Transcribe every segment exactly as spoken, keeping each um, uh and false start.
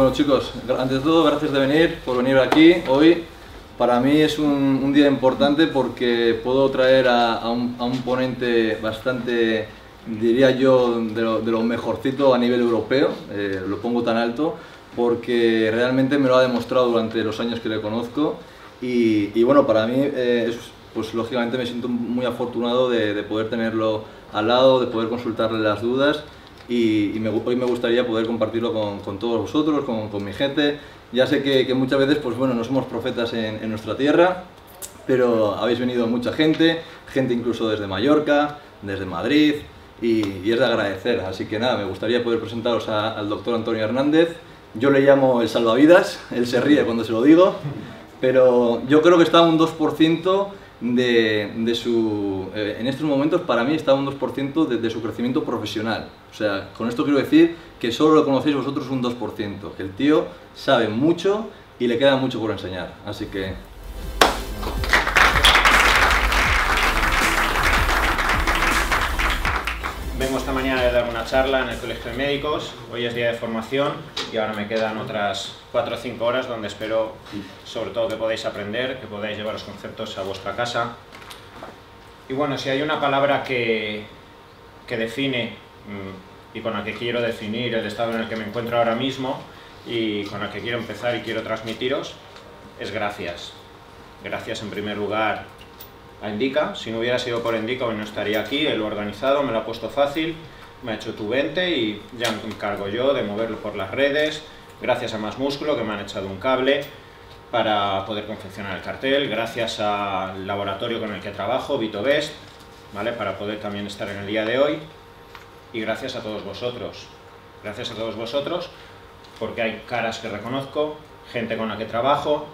Bueno chicos, antes de todo, gracias de venir, por venir aquí hoy. Para mí es un, un día importante porque puedo traer a, a, un, a un ponente bastante, diría yo, de lo, de lo mejorcito a nivel europeo, eh, lo pongo tan alto, porque realmente me lo ha demostrado durante los años que le conozco y, y bueno, para mí, eh, es, pues lógicamente me siento muy afortunado de, de poder tenerlo al lado, de poder consultarle las dudas. Y, y me, hoy me gustaría poder compartirlo con, con todos vosotros, con, con mi gente. Ya sé que, que muchas veces pues bueno, no somos profetas en, en nuestra tierra, pero habéis venido mucha gente, gente incluso desde Mallorca, desde Madrid, y, y es de agradecer. Así que nada, me gustaría poder presentaros a, al doctor Antonio Hernández. Yo le llamo el salvavidas, él se ríe cuando se lo digo, pero yo creo que está a un dos por ciento de, de su, eh, en estos momentos para mí está a un dos por ciento de, de su crecimiento profesional. O sea, con esto quiero decir que solo lo conocéis vosotros un dos por ciento, que el tío sabe mucho y le queda mucho por enseñar, así que... Vengo esta mañana de dar una charla en el Colegio de Médicos, hoy es día de formación y ahora me quedan otras cuatro o cinco horas donde espero sobre todo que podáis aprender, que podáis llevar los conceptos a vuestra casa. Y bueno, si hay una palabra que, que define y con la que quiero definir el estado en el que me encuentro ahora mismo y con la que quiero empezar y quiero transmitiros, es gracias. Gracias en primer lugar a Indica. Si no hubiera sido por Indica hoy no estaría aquí, él lo ha organizado, me lo ha puesto fácil, me ha hecho tu vente y ya me encargo yo de moverlo por las redes. Gracias a Más Músculo, que me han echado un cable para poder confeccionar el cartel. Gracias al laboratorio con el que trabajo, VitoBest, ¿vale? Para poder también estar en el día de hoy. Y gracias a todos vosotros. Gracias a todos vosotros porque hay caras que reconozco, gente con la que trabajo,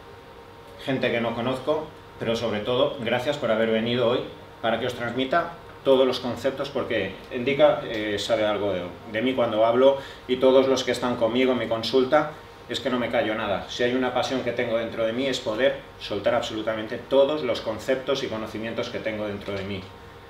gente que no conozco, pero sobre todo, gracias por haber venido hoy para que os transmita todos los conceptos, porque Indica eh, sabe algo de, de mí cuando hablo y todos los que están conmigo en mi consulta, es que no me callo nada. Si hay una pasión que tengo dentro de mí es poder soltar absolutamente todos los conceptos y conocimientos que tengo dentro de mí.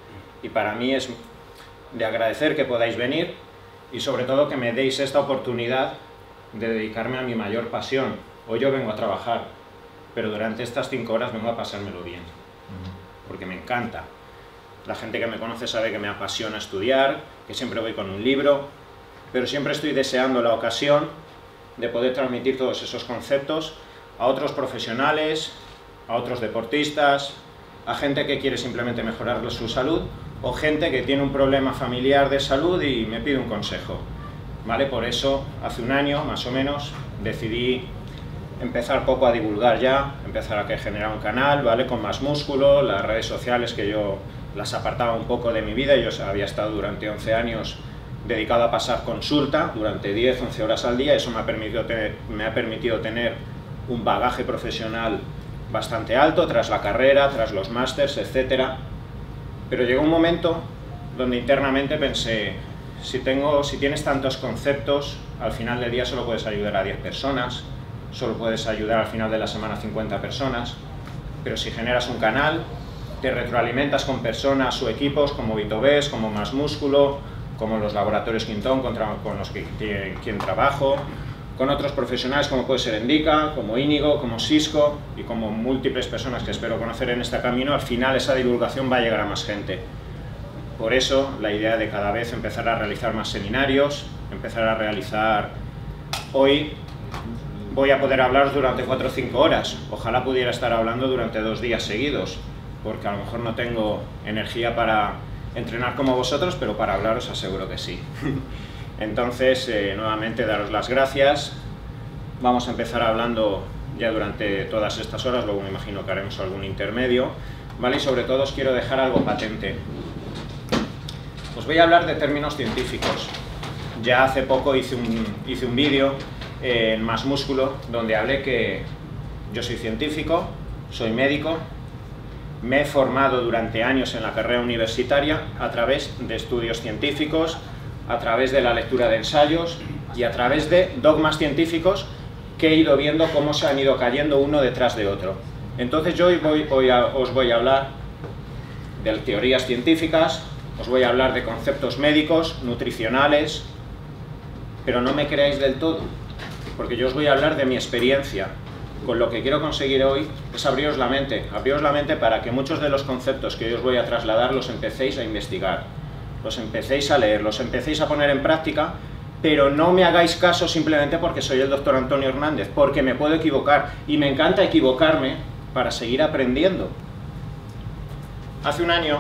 Y para mí es de agradecer que podáis venir y sobre todo que me deis esta oportunidad de dedicarme a mi mayor pasión. Hoy yo vengo a trabajar, pero durante estas cinco horas vengo a pasármelo bien, porque me encanta. La gente que me conoce sabe que me apasiona estudiar, que siempre voy con un libro, pero siempre estoy deseando la ocasión de poder transmitir todos esos conceptos a otros profesionales, a otros deportistas, a gente que quiere simplemente mejorar su salud, o gente que tiene un problema familiar de salud y me pide un consejo, ¿vale? Por eso, hace un año, más o menos, decidí empezar poco a divulgar ya, empezar a generar un canal, ¿vale? Con Más Músculo, las redes sociales que yo las apartaba un poco de mi vida. Yo había estado durante once años dedicado a pasar consulta, durante diez, once horas al día. Eso me ha permitido tener, me ha permitido tener un bagaje profesional bastante alto, tras la carrera, tras los másters, etcétera. Pero llegó un momento donde internamente pensé, si, tengo, si tienes tantos conceptos, al final del día solo puedes ayudar a diez personas, solo puedes ayudar al final de la semana a cincuenta personas, pero si generas un canal, te retroalimentas con personas o equipos como VitoBest, como Más Músculo, como los laboratorios Quintón con los que quien trabajo, con otros profesionales como puede ser Indica, como Íñigo, como Cisco y como múltiples personas que espero conocer en este camino, al final esa divulgación va a llegar a más gente. Por eso la idea de cada vez empezar a realizar más seminarios, empezar a realizar... Hoy voy a poder hablar durante cuatro o cinco horas, ojalá pudiera estar hablando durante dos días seguidos, porque a lo mejor no tengo energía para entrenar como vosotros, pero para hablar os aseguro que sí. Entonces, eh, nuevamente daros las gracias. Vamos a empezar hablando ya durante todas estas horas, luego me imagino que haremos algún intermedio, ¿vale? Y sobre todo os quiero dejar algo patente. Os voy a hablar de términos científicos. Ya hace poco hice un, hice un vídeo en Más Músculo donde hablé que yo soy científico, soy médico, me he formado durante años en la carrera universitaria a través de estudios científicos, a través de la lectura de ensayos y a través de dogmas científicos que he ido viendo cómo se han ido cayendo uno detrás de otro. Entonces yo hoy, voy, hoy a, os voy a hablar de teorías científicas, os voy a hablar de conceptos médicos, nutricionales, pero no me creáis del todo, porque yo os voy a hablar de mi experiencia. Con lo que quiero conseguir hoy es abriros la mente, abriros la mente para que muchos de los conceptos que yo os voy a trasladar los empecéis a investigar, los empecéis a leer, los empecéis a poner en práctica, pero no me hagáis caso simplemente porque soy el doctor Antonio Hernández, porque me puedo equivocar, y me encanta equivocarme para seguir aprendiendo. Hace un año,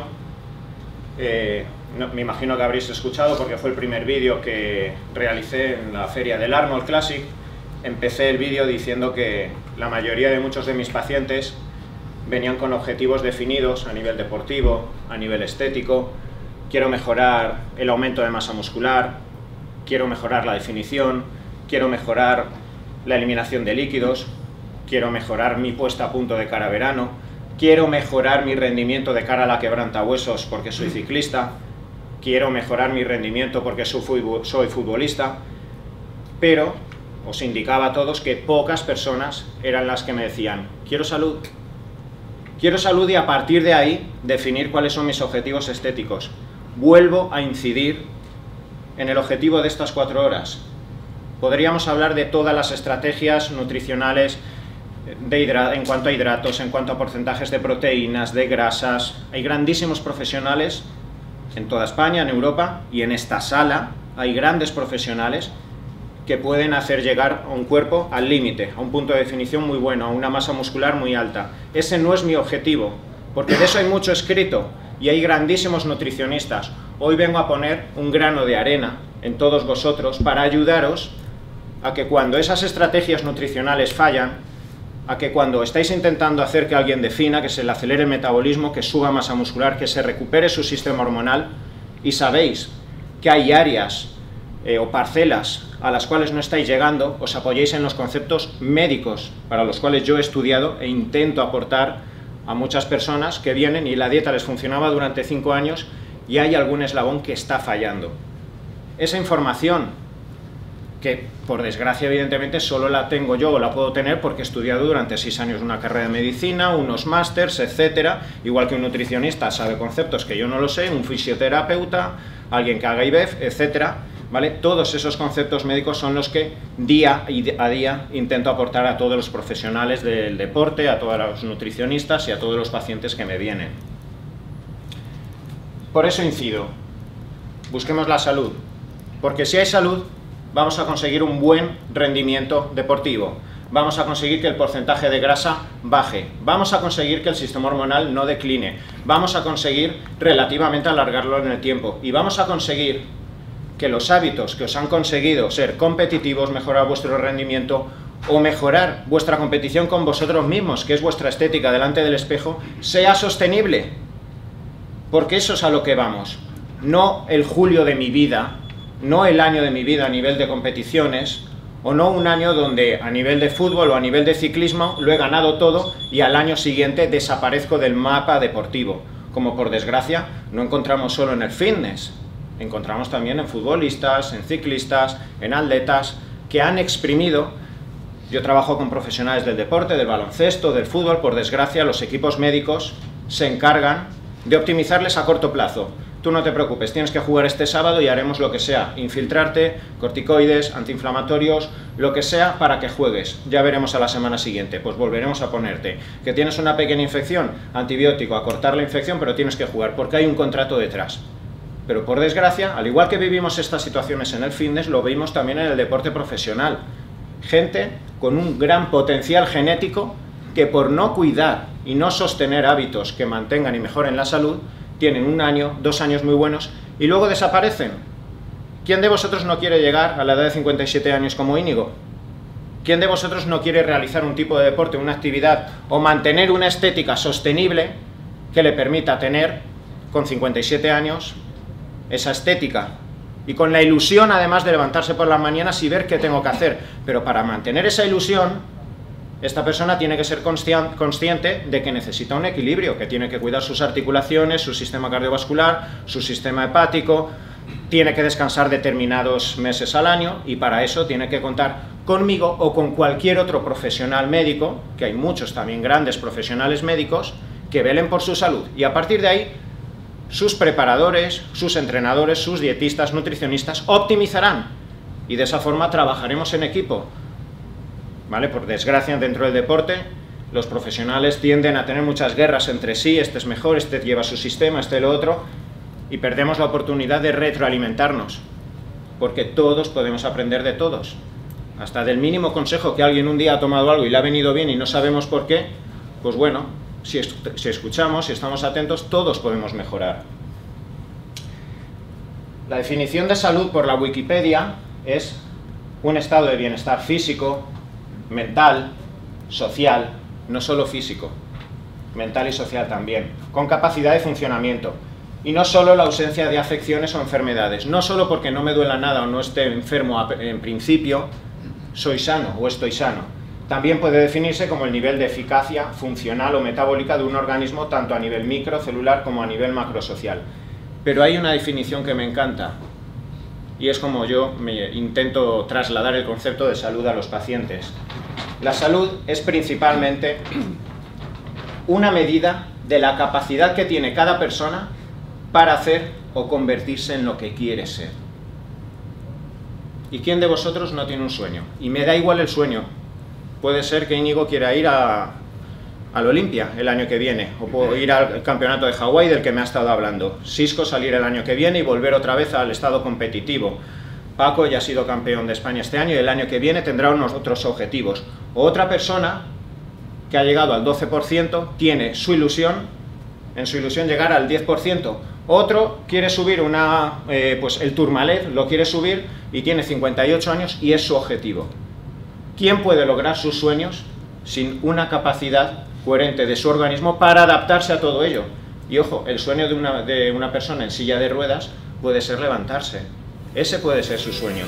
eh, no, me imagino que habréis escuchado porque fue el primer vídeo que realicé en la feria del Arnold Classic. Empecé el vídeo diciendo que la mayoría de muchos de mis pacientes venían con objetivos definidos a nivel deportivo, a nivel estético. Quiero mejorar el aumento de masa muscular, quiero mejorar la definición, quiero mejorar la eliminación de líquidos, quiero mejorar mi puesta a punto de cara a verano, quiero mejorar mi rendimiento de cara a la quebrantahuesos porque soy ciclista, quiero mejorar mi rendimiento porque soy futbolista, pero os indicaba a todos que pocas personas eran las que me decían, quiero salud, quiero salud, y a partir de ahí definir cuáles son mis objetivos estéticos. Vuelvo a incidir en el objetivo de estas cuatro horas. Podríamos hablar de todas las estrategias nutricionales de hidra- en cuanto a hidratos, en cuanto a porcentajes de proteínas, de grasas. Hay grandísimos profesionales en toda España, en Europa, y en esta sala hay grandes profesionales que pueden hacer llegar a un cuerpo al límite, a un punto de definición muy bueno, a una masa muscular muy alta. Ese no es mi objetivo, porque de eso hay mucho escrito, y hay grandísimos nutricionistas. Hoy vengo a poner un grano de arena en todos vosotros para ayudaros a que cuando esas estrategias nutricionales fallan, a que cuando estáis intentando hacer que alguien defina, que se le acelere el metabolismo, que suba masa muscular, que se recupere su sistema hormonal, y sabéis que hay áreas eh, o parcelas a las cuales no estáis llegando, os apoyéis en los conceptos médicos para los cuales yo he estudiado e intento aportar a muchas personas que vienen y la dieta les funcionaba durante cinco años y hay algún eslabón que está fallando. Esa información, que por desgracia evidentemente solo la tengo yo o la puedo tener porque he estudiado durante seis años una carrera de medicina, unos másters, etcétera, igual que un nutricionista sabe conceptos que yo no lo sé, un fisioterapeuta, alguien que haga I B E F, etcétera, ¿vale? Todos esos conceptos médicos son los que día a día intento aportar a todos los profesionales del deporte, a todos los nutricionistas y a todos los pacientes que me vienen. Por eso incido, busquemos la salud, porque si hay salud vamos a conseguir un buen rendimiento deportivo, vamos a conseguir que el porcentaje de grasa baje, vamos a conseguir que el sistema hormonal no decline, vamos a conseguir relativamente alargarlo en el tiempo y vamos a conseguir que los hábitos que os han conseguido ser competitivos, mejorar vuestro rendimiento o mejorar vuestra competición con vosotros mismos, que es vuestra estética delante del espejo, sea sostenible. Porque eso es a lo que vamos. No el julio de mi vida, no el año de mi vida a nivel de competiciones, o no un año donde a nivel de fútbol o a nivel de ciclismo lo he ganado todo y al año siguiente desaparezco del mapa deportivo, como por desgracia no encontramos solo en el fitness. Encontramos también en futbolistas, en ciclistas, en atletas que han exprimido. Yo trabajo con profesionales del deporte, del baloncesto, del fútbol. Por desgracia, los equipos médicos se encargan de optimizarles a corto plazo. Tú no te preocupes, tienes que jugar este sábado y haremos lo que sea. Infiltrarte, corticoides, antiinflamatorios, lo que sea para que juegues. Ya veremos a la semana siguiente, pues volveremos a ponerte. Que tienes una pequeña infección, antibiótico, a cortar la infección, pero tienes que jugar porque hay un contrato detrás. Pero por desgracia, al igual que vivimos estas situaciones en el fitness, lo vimos también en el deporte profesional. Gente con un gran potencial genético que por no cuidar y no sostener hábitos que mantengan y mejoren la salud, tienen un año, dos años muy buenos y luego desaparecen. ¿Quién de vosotros no quiere llegar a la edad de cincuenta y siete años como Íñigo? ¿Quién de vosotros no quiere realizar un tipo de deporte, una actividad o mantener una estética sostenible que le permita tener con cincuenta y siete años esa estética y con la ilusión además de levantarse por las mañanas y ver qué tengo que hacer? Pero para mantener esa ilusión, esta persona tiene que ser consciente de que necesita un equilibrio, que tiene que cuidar sus articulaciones, su sistema cardiovascular, su sistema hepático, tiene que descansar determinados meses al año y para eso tiene que contar conmigo o con cualquier otro profesional médico, que hay muchos también grandes profesionales médicos, que velen por su salud y a partir de ahí sus preparadores, sus entrenadores, sus dietistas, nutricionistas optimizarán y de esa forma trabajaremos en equipo. ¿vale? Por desgracia, dentro del deporte, los profesionales tienden a tener muchas guerras entre sí, este es mejor, este lleva su sistema, este lo otro, y perdemos la oportunidad de retroalimentarnos, porque todos podemos aprender de todos. Hasta del mínimo consejo que alguien un día ha tomado algo y le ha venido bien y no sabemos por qué, pues bueno, si, si escuchamos, si estamos atentos, todos podemos mejorar. La definición de salud por la Wikipedia es un estado de bienestar físico, mental, social, no solo físico, mental y social también, con capacidad de funcionamiento. Y no solo la ausencia de afecciones o enfermedades, no solo porque no me duela nada o no esté enfermo en principio, soy sano o estoy sano. También puede definirse como el nivel de eficacia funcional o metabólica de un organismo tanto a nivel microcelular como a nivel macrosocial. Pero hay una definición que me encanta y es como yo me intento trasladar el concepto de salud a los pacientes. La salud es principalmente una medida de la capacidad que tiene cada persona para hacer o convertirse en lo que quiere ser. ¿Y quién de vosotros no tiene un sueño? Y me da igual el sueño. Puede ser que Íñigo quiera ir a, al Olimpia el año que viene, o puedo ir al campeonato de Hawái del que me ha estado hablando. Sisco salir el año que viene y volver otra vez al estado competitivo. Paco ya ha sido campeón de España este año y el año que viene tendrá unos otros objetivos. O otra persona que ha llegado al doce por ciento tiene su ilusión, en su ilusión llegar al diez por ciento. Otro quiere subir una, eh, pues el Tourmalet, lo quiere subir y tiene cincuenta y ocho años y es su objetivo. ¿Quién puede lograr sus sueños sin una capacidad coherente de su organismo para adaptarse a todo ello? Y ojo, el sueño de una, de una persona en silla de ruedas puede ser levantarse. Ese puede ser su sueño.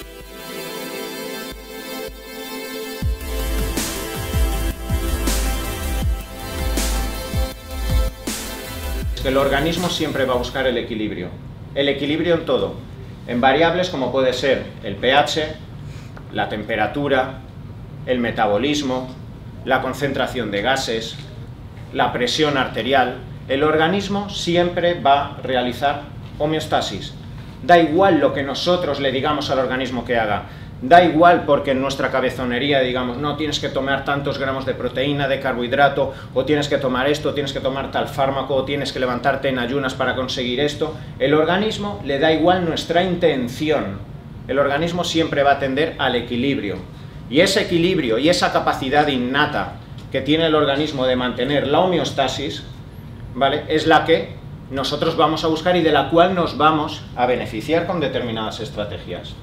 El organismo siempre va a buscar el equilibrio. El equilibrio en todo. En variables como puede ser el pH, la temperatura, el metabolismo, la concentración de gases, la presión arterial. El organismo siempre va a realizar homeostasis. Da igual lo que nosotros le digamos al organismo que haga. Da igual porque en nuestra cabezonería digamos, no, tienes que tomar tantos gramos de proteína, de carbohidrato, o tienes que tomar esto, o tienes que tomar tal fármaco, o tienes que levantarte en ayunas para conseguir esto. El organismo le da igual nuestra intención. El organismo siempre va a tender al equilibrio. Y ese equilibrio y esa capacidad innata que tiene el organismo de mantener la homeostasis, ¿vale?, es la que nosotros vamos a buscar y de la cual nos vamos a beneficiar con determinadas estrategias.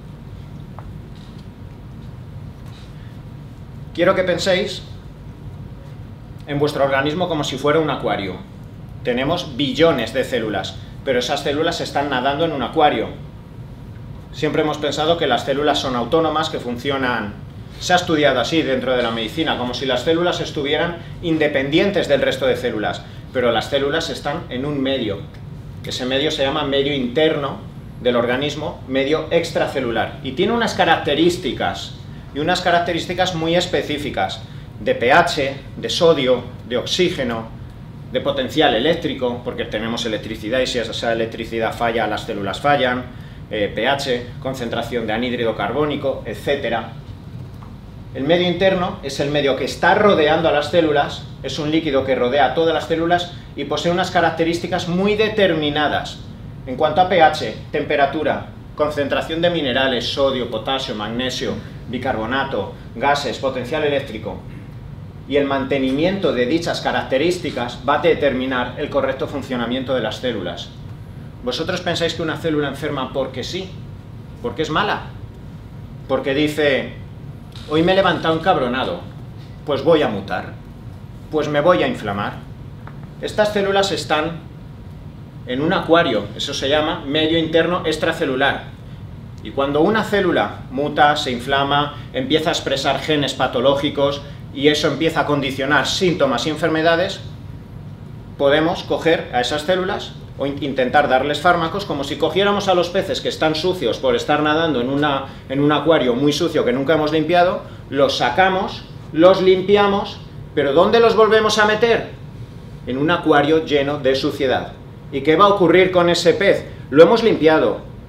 Quiero que penséis en vuestro organismo como si fuera un acuario. Tenemos billones de células, pero esas células están nadando en un acuario. Siempre hemos pensado que las células son autónomas, que funcionan... Se ha estudiado así dentro de la medicina, como si las células estuvieran independientes del resto de células, pero las células están en un medio. Ese medio se llama medio interno del organismo, medio extracelular, y tiene unas características... y unas características muy específicas de pH, de sodio, de oxígeno, de potencial eléctrico, porque tenemos electricidad y si esa electricidad falla, las células fallan, eh, pH, concentración de anhídrido carbónico, etcétera. El medio interno es el medio que está rodeando a las células, es un líquido que rodea a todas las células y posee unas características muy determinadas. En cuanto a pH, temperatura, concentración de minerales, sodio, potasio, magnesio, bicarbonato, gases, potencial eléctrico y el mantenimiento de dichas características va a determinar el correcto funcionamiento de las células. ¿Vosotros pensáis que una célula enferma porque sí? ¿Porque es mala? Porque dice, hoy me he levantado encabronado, pues voy a mutar, pues me voy a inflamar. Estas células están en un acuario, eso se llama medio interno extracelular. Y cuando una célula muta, se inflama, empieza a expresar genes patológicos y eso empieza a condicionar síntomas y enfermedades, podemos coger a esas células o intentar darles fármacos como si cogiéramos a los peces que están sucios por estar nadando en, una, en un acuario muy sucio que nunca hemos limpiado, los sacamos, los limpiamos, pero ¿dónde los volvemos a meter? En un acuario lleno de suciedad. ¿Y qué va a ocurrir con ese pez? Lo hemos limpiado,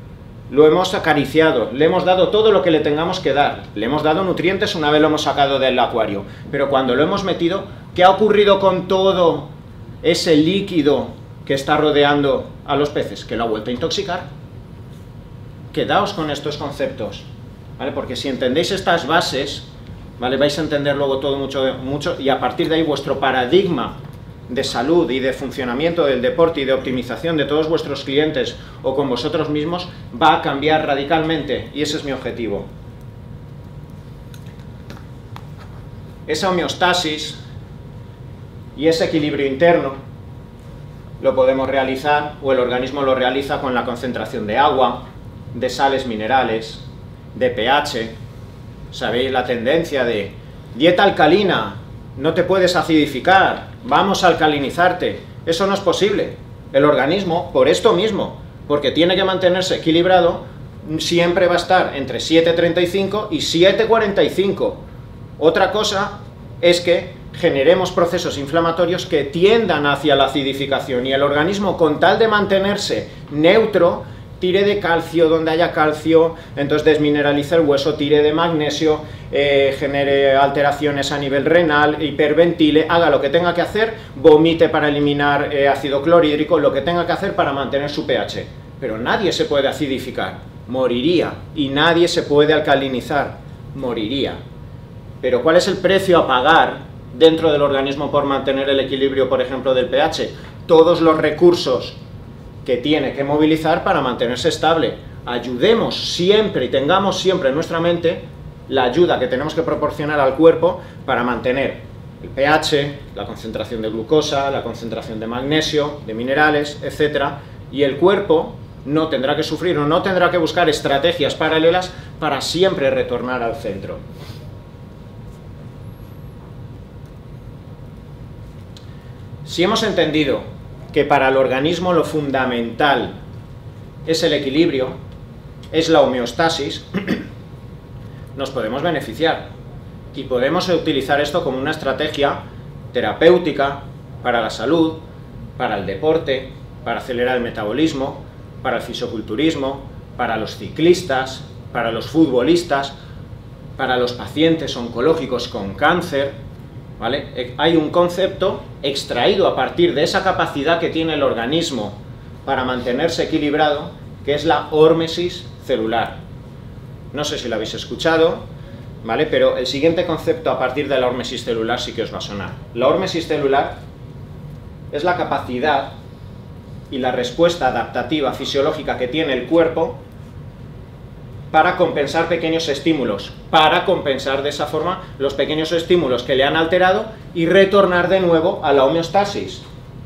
lo hemos acariciado, le hemos dado todo lo que le tengamos que dar, le hemos dado nutrientes una vez lo hemos sacado del acuario, pero cuando lo hemos metido, ¿qué ha ocurrido con todo ese líquido que está rodeando a los peces? Que lo ha vuelto a intoxicar. Quedaos con estos conceptos, ¿vale? Porque si entendéis estas bases, ¿vale? Vais a entender luego todo mucho, mucho, y a partir de ahí vuestro paradigma de salud y de funcionamiento del deporte y de optimización de todos vuestros clientes o con vosotros mismos va a cambiar radicalmente, y ese es mi objetivo. Esa homeostasis y ese equilibrio interno lo podemos realizar, o el organismo lo realiza, con la concentración de agua, de sales minerales, de pH. Sabéis la tendencia de dieta alcalina, no te puedes acidificar, vamos a alcalinizarte. Eso no es posible. El organismo, por esto mismo, porque tiene que mantenerse equilibrado, siempre va a estar entre siete treinta y cinco y siete cuarenta y cinco. Otra cosa es que generemos procesos inflamatorios que tiendan hacia la acidificación, y el organismo, con tal de mantenerse neutro, tire de calcio donde haya calcio, entonces desmineralice el hueso, tire de magnesio, eh, genere alteraciones a nivel renal, hiperventile, haga lo que tenga que hacer, vomite para eliminar eh, ácido clorhídrico, lo que tenga que hacer para mantener su pH. Pero nadie se puede acidificar, moriría, y nadie se puede alcalinizar, moriría. Pero ¿cuál es el precio a pagar dentro del organismo por mantener el equilibrio, por ejemplo, del pH? Todos los recursos que tiene que movilizar para mantenerse estable. Ayudemos siempre y tengamos siempre en nuestra mente la ayuda que tenemos que proporcionar al cuerpo para mantener el pH, la concentración de glucosa, la concentración de magnesio, de minerales, etcétera, y el cuerpo no tendrá que sufrir o no tendrá que buscar estrategias paralelas para siempre retornar al centro. Si hemos entendido que para el organismo lo fundamental es el equilibrio, es la homeostasis, nos podemos beneficiar y podemos utilizar esto como una estrategia terapéutica para la salud, para el deporte, para acelerar el metabolismo, para el fisiculturismo, para los ciclistas, para los futbolistas, para los pacientes oncológicos con cáncer, ¿vale? Hay un concepto extraído a partir de esa capacidad que tiene el organismo para mantenerse equilibrado, que es la hórmesis celular. No sé si lo habéis escuchado, ¿vale? Pero el siguiente concepto a partir de la hórmesis celular sí que os va a sonar. La hórmesis celular es la capacidad y la respuesta adaptativa fisiológica que tiene el cuerpo para compensar pequeños estímulos, para compensar de esa forma los pequeños estímulos que le han alterado y retornar de nuevo a la homeostasis.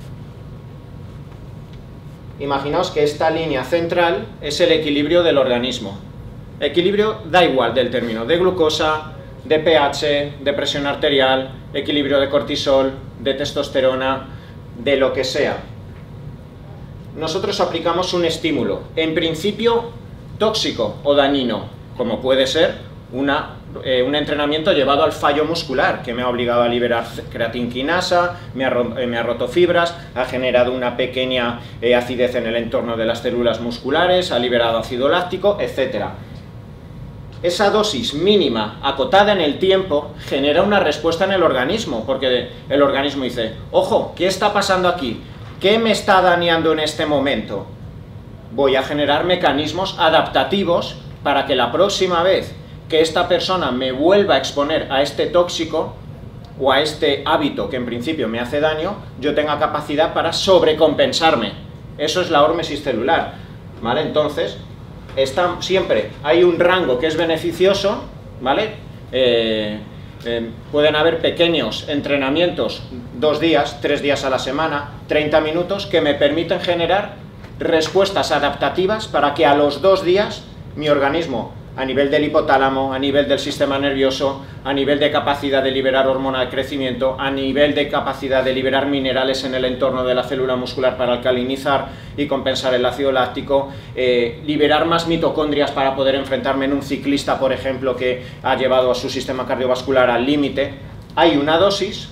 Imaginaos que esta línea central es el equilibrio del organismo. Equilibrio da igual del término de glucosa, de pH, de presión arterial, equilibrio de cortisol, de testosterona, de lo que sea. Nosotros aplicamos un estímulo, en principio tóxico o dañino, como puede ser una, eh, un entrenamiento llevado al fallo muscular, que me ha obligado a liberar creatinquinasa, me ha, eh, me ha roto fibras, ha generado una pequeña eh, acidez en el entorno de las células musculares, ha liberado ácido láctico, etcétera. Esa dosis mínima, acotada en el tiempo, genera una respuesta en el organismo, porque el organismo dice, ojo, ¿qué está pasando aquí? ¿Qué me está dañando en este momento? Voy a generar mecanismos adaptativos para que la próxima vez que esta persona me vuelva a exponer a este tóxico o a este hábito que en principio me hace daño, yo tenga capacidad para sobrecompensarme. Eso es la hórmesis celular, ¿vale? Entonces, está, siempre hay un rango que es beneficioso, ¿vale? Eh, eh, pueden haber pequeños entrenamientos, dos días, tres días a la semana, treinta minutos, que me permiten generar respuestas adaptativas para que a los dos días mi organismo, a nivel del hipotálamo, a nivel del sistema nervioso, a nivel de capacidad de liberar hormona de crecimiento, a nivel de capacidad de liberar minerales en el entorno de la célula muscular para alcalinizar y compensar el ácido láctico, eh, liberar más mitocondrias para poder enfrentarme en un ciclista, por ejemplo, que ha llevado a su sistema cardiovascular al límite. Hay una dosis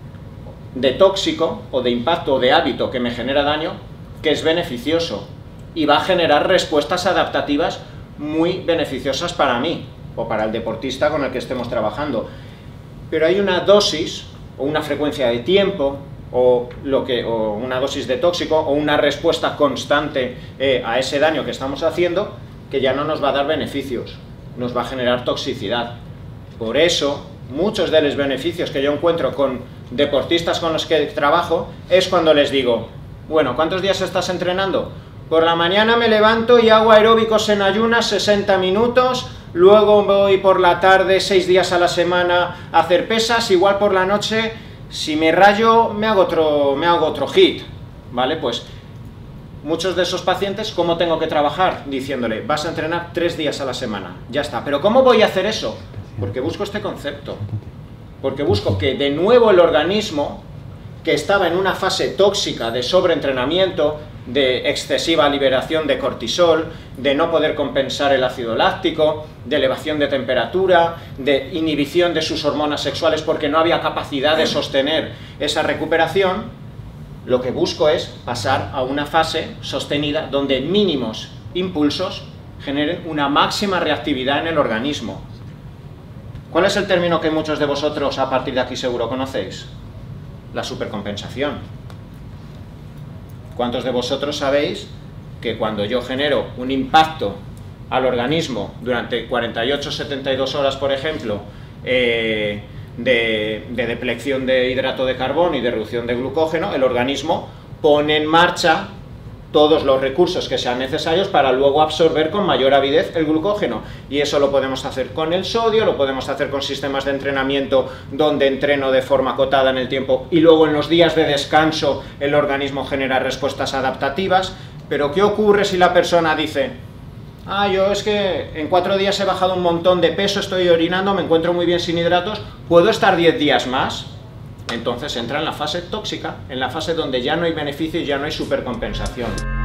de tóxico o de impacto o de hábito que me genera daño que es beneficioso, y va a generar respuestas adaptativas muy beneficiosas para mí o para el deportista con el que estemos trabajando. Pero hay una dosis o una frecuencia de tiempo o, lo que, o una dosis de tóxico o una respuesta constante eh, a ese daño que estamos haciendo que ya no nos va a dar beneficios, nos va a generar toxicidad. Por eso, muchos de los beneficios que yo encuentro con deportistas con los que trabajo es cuando les digo, bueno, ¿cuántos días estás entrenando? Por la mañana me levanto y hago aeróbicos en ayunas sesenta minutos, luego voy por la tarde seis días a la semana a hacer pesas, igual por la noche, si me rayo me hago otro, me hago otro hit, ¿vale? Pues muchos de esos pacientes, ¿cómo tengo que trabajar? Diciéndole, vas a entrenar tres días a la semana, ya está. ¿Pero cómo voy a hacer eso? Porque busco este concepto, porque busco que de nuevo el organismo, que estaba en una fase tóxica de sobreentrenamiento, de excesiva liberación de cortisol, de no poder compensar el ácido láctico, de elevación de temperatura, de inhibición de sus hormonas sexuales porque no había capacidad de sostener esa recuperación, lo que busco es pasar a una fase sostenida donde mínimos impulsos generen una máxima reactividad en el organismo. ¿Cuál es el término que muchos de vosotros a partir de aquí seguro conocéis? La supercompensación. ¿Cuántos de vosotros sabéis que cuando yo genero un impacto al organismo durante cuarenta y ocho a setenta y dos horas, por ejemplo, eh, de, de deplección de hidrato de carbono y de reducción de glucógeno, el organismo pone en marcha todos los recursos que sean necesarios para luego absorber con mayor avidez el glucógeno? Y eso lo podemos hacer con el sodio, lo podemos hacer con sistemas de entrenamiento donde entreno de forma acotada en el tiempo y luego en los días de descanso el organismo genera respuestas adaptativas. Pero ¿qué ocurre si la persona dice, ah, yo es que en cuatro días he bajado un montón de peso, estoy orinando, me encuentro muy bien sin hidratos, ¿puedo estar diez días más? Entonces entra en la fase tóxica, en la fase donde ya no hay beneficio y ya no hay supercompensación.